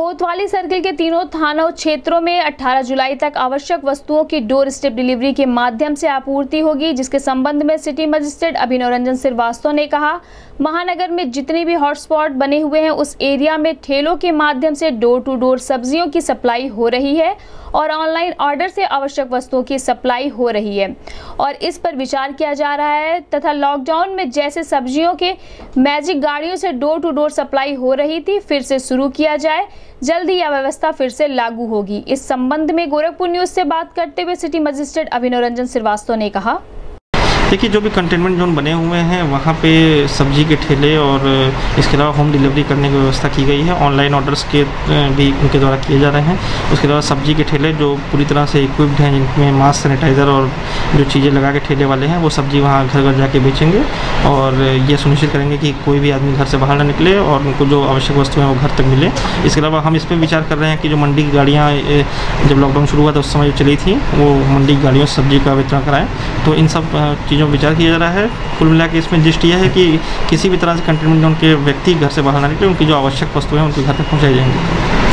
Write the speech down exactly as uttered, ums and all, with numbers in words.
कोतवाली सर्किल के तीनों थानों क्षेत्रों में अठारह जुलाई तक आवश्यक वस्तुओं की डोर स्टेप डिलीवरी के माध्यम से आपूर्ति होगी, जिसके संबंध में सिटी मजिस्ट्रेट अभिनव रंजन श्रीवास्तव ने कहा, महानगर में जितने भी हॉटस्पॉट बने हुए हैं उस एरिया में ठेलों के माध्यम से डोर टू डोर सब्जियों की सप्लाई हो रही है और ऑनलाइन ऑर्डर से आवश्यक वस्तुओं की सप्लाई हो रही है और इस पर विचार किया जा रहा है तथा लॉकडाउन में जैसे सब्जियों के मैजिक गाड़ियों से डोर टू डोर सप्लाई हो रही थी फिर से शुरू किया जाए। जल्दी यह व्यवस्था फिर से लागू होगी। इस संबंध में गोरखपुर न्यूज से बात करते हुए सिटी मजिस्ट्रेट अभिनव रंजन श्रीवास्तव ने कहा, देखिए, जो भी कंटेनमेंट जोन बने हुए हैं वहाँ पे सब्जी के ठेले और इसके अलावा होम डिलीवरी करने की व्यवस्था की गई है। ऑनलाइन ऑर्डर्स के भी उनके द्वारा किए जा रहे हैं। उसके अलावा सब्जी के ठेले जो पूरी तरह से इक्विप्ड हैं, जिनमें मास्क, सैनिटाइज़र और जो चीज़ें लगा के ठेले वाले हैं, वो सब्जी वहाँ घर घर जाके बेचेंगे और ये सुनिश्चित करेंगे कि कोई भी आदमी घर से बाहर ना निकले और उनको जो आवश्यक वस्तु हैं वो घर तक मिले। इसके अलावा हम इस पर विचार कर रहे हैं कि जो मंडी की गाड़ियाँ जब लॉकडाउन शुरू हुआ था उस समय जो चली थी, वो मंडी की गाड़ियों से सब्जी का वितरण कराएँ। तो इन सब चीज़ों पर विचार किया जा रहा है। कुल मिला के इसमें जिस्ट यह है कि किसी भी तरह से कंटेनमेंट जोन के व्यक्ति घर से बाहर ना निकले, उनकी जो आवश्यक वस्तुएं हैं उनके घर तक पहुंचाई जाएंगी।